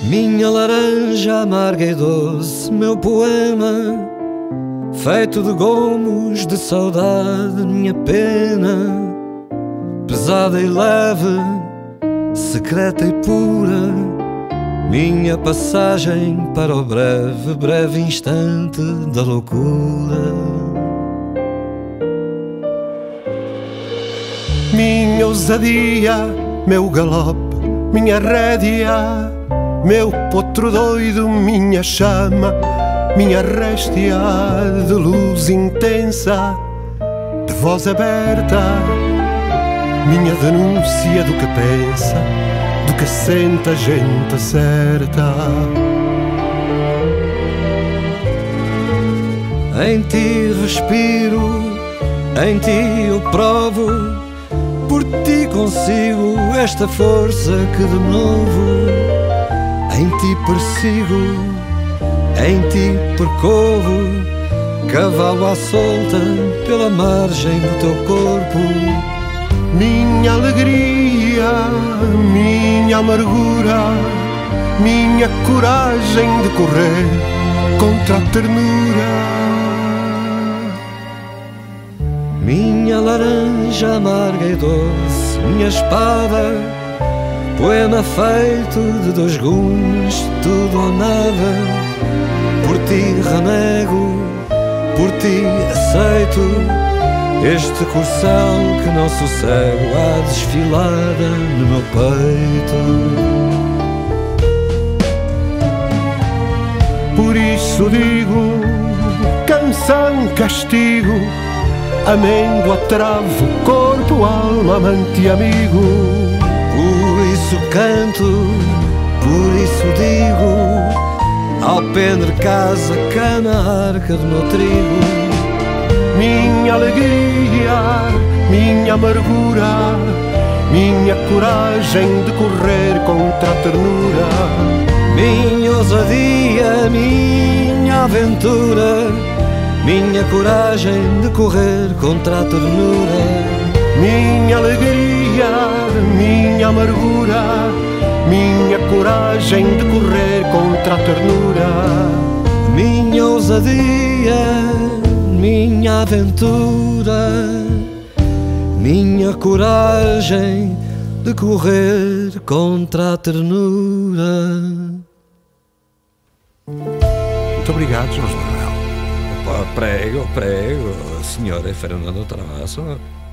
Minha laranja amarga e doce, meu poema, feito de gomos de saudade, minha pena, pesada e leve, secreta e pura, minha passagem para o breve, breve instante da loucura. Minha ousadia, meu galope, minha rédea, meu potro doido, minha chama, minha réstia de luz intensa, de voz aberta, minha denúncia do que pensa, do que sente a gente certa. Em ti respiro, em ti eu provo, por ti consigo esta força que de novo em ti persigo, em ti percorro, cavalo à solta pela margem do teu corpo. Minha alegria, minha amargura, minha coragem de correr contra a ternura. Minha laranja amarga e doce, minha espada, poema feito de dois gumes, tudo ou nada. Por ti renego, por ti aceito este corcel que não sossego à desfilada no meu peito. Por isso digo, canção, castigo, amêndoa, travo, corpo, alma, amante e amigo. Por isso canto, por isso digo, alpendre, casa, cama, arca do meu trigo. Minha alegria, minha amargura, minha coragem de correr contra a ternura. Minha ousadia, minha aventura, minha coragem de correr contra a ternura. Minha alegria, minha amargura, minha coragem de correr contra a ternura. Minha ousadia, minha aventura, minha coragem de correr contra a ternura. Muito obrigado, Jorge Manuel. Prego, prego, signore Fernando Travasso.